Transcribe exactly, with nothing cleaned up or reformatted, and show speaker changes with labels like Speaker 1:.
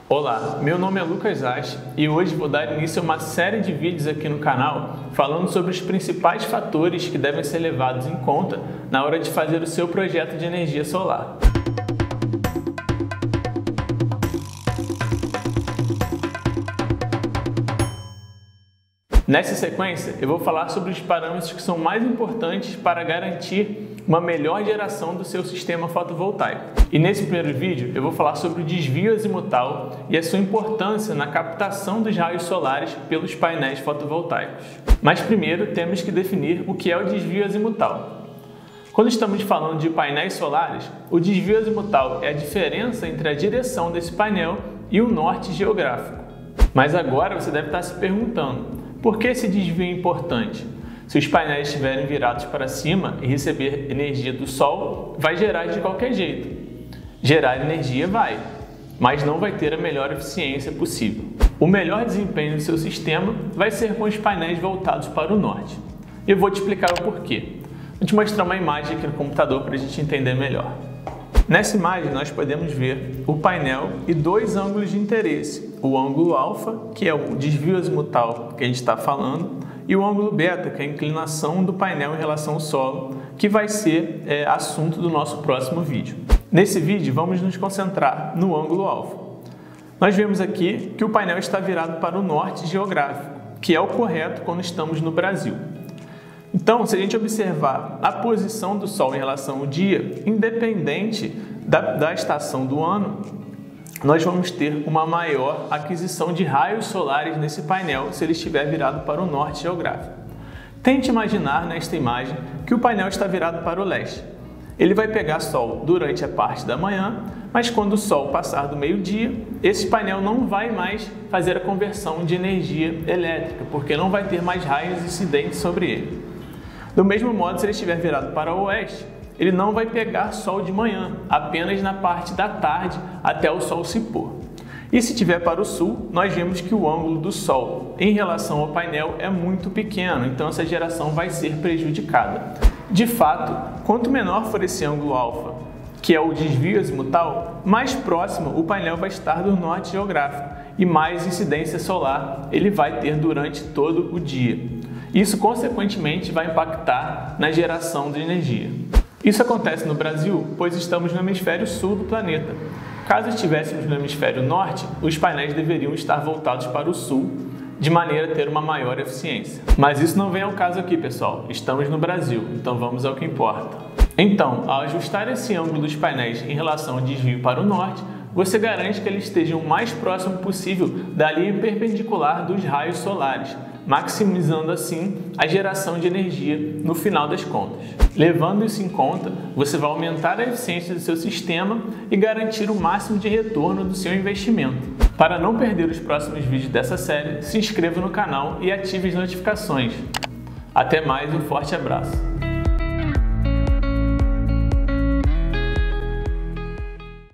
Speaker 1: Olá, meu nome é Lucas Asch e hoje vou dar início a uma série de vídeos aqui no canal falando sobre os principais fatores que devem ser levados em conta na hora de fazer o seu projeto de energia solar. Nessa sequência, eu vou falar sobre os parâmetros que são mais importantes para garantir uma melhor geração do seu sistema fotovoltaico. E nesse primeiro vídeo, eu vou falar sobre o desvio azimutal e a sua importância na captação dos raios solares pelos painéis fotovoltaicos. Mas primeiro, temos que definir o que é o desvio azimutal. Quando estamos falando de painéis solares, o desvio azimutal é a diferença entre a direção desse painel e o norte geográfico. Mas agora você deve estar se perguntando, por que esse desvio é importante? Se os painéis estiverem virados para cima e receber energia do sol, vai gerar de qualquer jeito. Gerar energia vai, mas não vai ter a melhor eficiência possível. O melhor desempenho do seu sistema vai ser com os painéis voltados para o norte. E eu vou te explicar o porquê. Vou te mostrar uma imagem aqui no computador para a gente entender melhor. Nessa imagem nós podemos ver o painel e dois ângulos de interesse. O ângulo alfa, que é o desvio azimutal que a gente está falando, e o ângulo beta, que é a inclinação do painel em relação ao solo, que vai ser é, assunto do nosso próximo vídeo. Nesse vídeo vamos nos concentrar no ângulo alfa. Nós vemos aqui que o painel está virado para o norte geográfico, que é o correto quando estamos no Brasil. Então, se a gente observar a posição do Sol em relação ao dia, independente da, da estação do ano, nós vamos ter uma maior aquisição de raios solares nesse painel se ele estiver virado para o norte geográfico. Tente imaginar nesta imagem que o painel está virado para o leste. Ele vai pegar sol durante a parte da manhã, mas quando o sol passar do meio-dia, esse painel não vai mais fazer a conversão de energia elétrica, porque não vai ter mais raios incidentes sobre ele. Do mesmo modo, se ele estiver virado para o oeste, ele não vai pegar sol de manhã, apenas na parte da tarde até o sol se pôr. E se estiver para o sul, nós vemos que o ângulo do sol em relação ao painel é muito pequeno, então essa geração vai ser prejudicada. De fato, quanto menor for esse ângulo alfa, que é o desvio azimutal, mais próximo o painel vai estar do norte geográfico e mais incidência solar ele vai ter durante todo o dia. Isso, consequentemente, vai impactar na geração de energia. Isso acontece no Brasil, pois estamos no hemisfério sul do planeta. Caso estivéssemos no hemisfério norte, os painéis deveriam estar voltados para o sul, de maneira a ter uma maior eficiência. Mas isso não vem ao caso aqui, pessoal. Estamos no Brasil, então vamos ao que importa. Então, ao ajustar esse ângulo dos painéis em relação ao desvio para o norte, você garante que eles estejam o mais próximo possível da linha perpendicular dos raios solares, maximizando assim a geração de energia no final das contas. Levando isso em conta, você vai aumentar a eficiência do seu sistema e garantir o máximo de retorno do seu investimento. Para não perder os próximos vídeos dessa série, se inscreva no canal e ative as notificações. Até mais, um forte abraço!